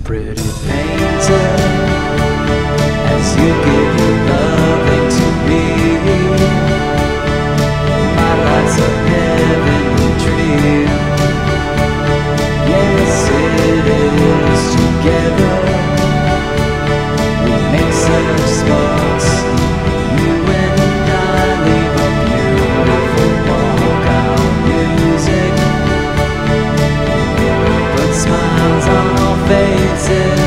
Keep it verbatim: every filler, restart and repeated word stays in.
pretty painter, as you give your loving to me. My life's a heavenly dream. Yes, it is. Together we make such sparks. You and I leave a beautiful walk. Our music put smiles on our faces.